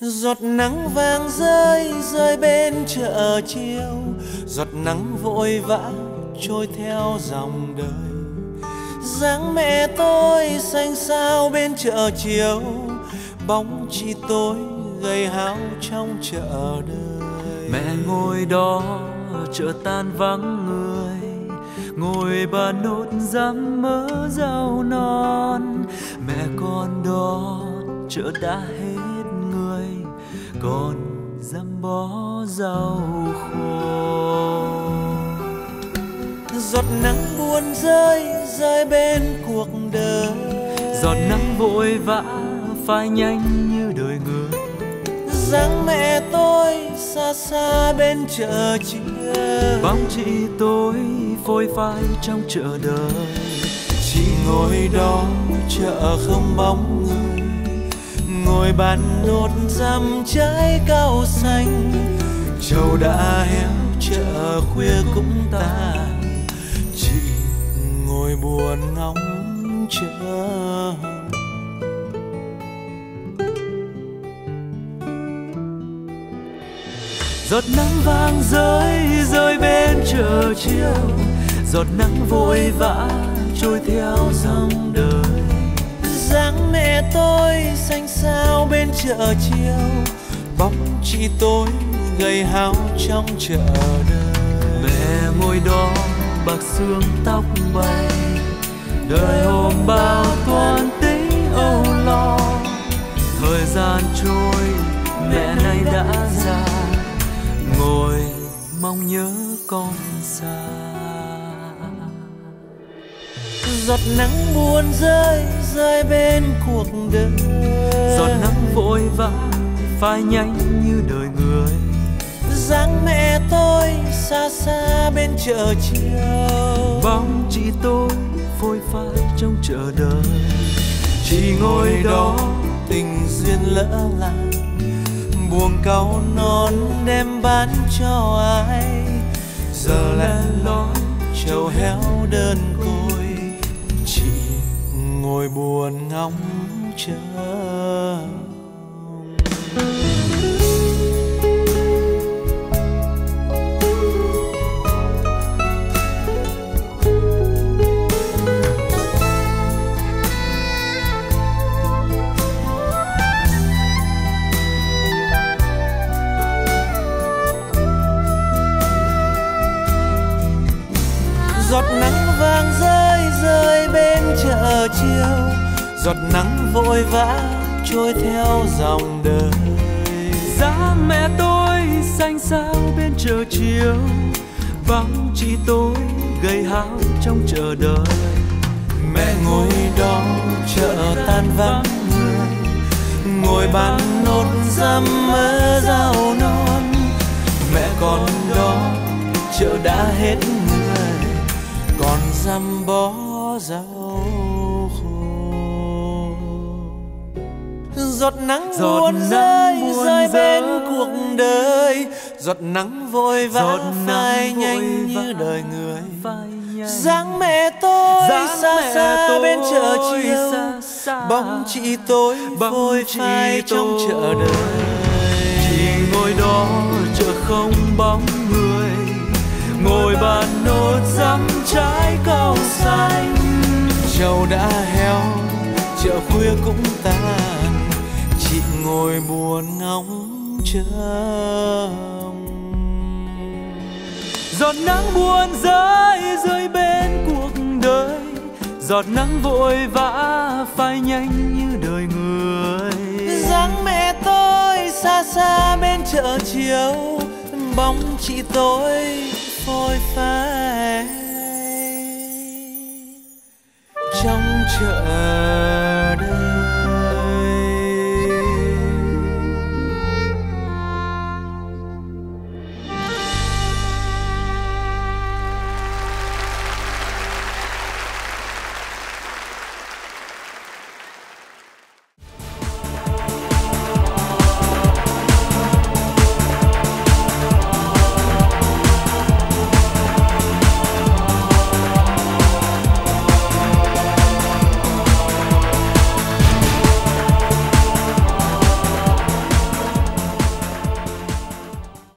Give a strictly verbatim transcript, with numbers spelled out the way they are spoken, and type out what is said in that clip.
Giọt nắng vàng rơi rơi bên chợ chiều, giọt nắng vội vã trôi theo dòng đời. Dáng mẹ tôi xanh xao bên chợ chiều, bóng chị tôi gầy hao trong chợ đời. Mẹ ngồi đó chợ tan vắng người, ngồi bà nốt dăm mớ rau non. Mẹ con đó chợ đã hết người, còn dăm bó rau khô. Giọt nắng buồn rơi rơi bên cuộc đời, giọt nắng vội vã phai nhanh như đời người. Dáng mẹ tôi xa xa bên chợ chiều, bóng chị tôi phôi phai trong chợ đời. Chị ngồi đó chợ không bóng người, ngồi bàn nốt dăm trái cau xanh. Trầu đã héo chợ khuya cũng tàn, chị ngồi buồn ngóng chờ. Giọt nắng vàng rơi rơi bên chợ chiều, giọt nắng vội vã trôi theo dòng đời. Dáng mẹ tôi xanh xao bên chợ chiều, bóng chị tôi gầy hao trong chợ đời. Mẹ ngồi đó bạc xương tóc bay, đời hôm bao toan tính âu lo. Thời gian trôi mẹ nay đã già, ngồi mong nhớ con xa. Giọt nắng buồn rơi rơi bên cuộc đời, giọt nắng vội vã phai nhanh như đời người. Dáng mẹ tôi xa xa bên chợ chiều, bóng chị tôi phôi phai trong chợ đời. Chị ngồi đó tình duyên lỡ làng, buông cau non đem bán cho ai. Giờ len lỏi trầu héo đơn côi, chị ngồi buồn ngóng chờ. Giọt nắng vàng rơi rơi bên chợ chiều, giọt nắng vội vã trôi theo dòng đời. Dáng mẹ tôi xanh xao bên chợ chiều, bóng chị tôi gầy hao trong chợ đời. Mẹ ngồi đó chợ tan vắng người, ngồi bán nốt dăm mớ rau non. Mẹ con đó chợ đã hết người, còn dăm bó rau khô. Giọt nắng giọt buồn nắng rơi buồn rơi bên rơi. cuộc đời, giọt nắng vội vã Giọt nắng phai vội nhanh vã như đời người. phai nhanh. Dáng mẹ tôi Dáng xa mẹ xa tôi bên chợ chiều, xa xa. bóng chị tôi Bóng phôi chị phai trong tôi. chợ đời. Chị ngồi đó chợ không bóng người, ngồi bàn nốt dăm trái cau xanh. Trầu đã héo chợ khuya cũng tàn, chị ngồi buồn ngóng chờ. Giọt nắng buồn rơi rơi bên cuộc đời, giọt nắng vội vã phai nhanh như đời người. Dáng mẹ tôi xa xa bên chợ chiều, bóng chị tôi phôi phai trong chợ.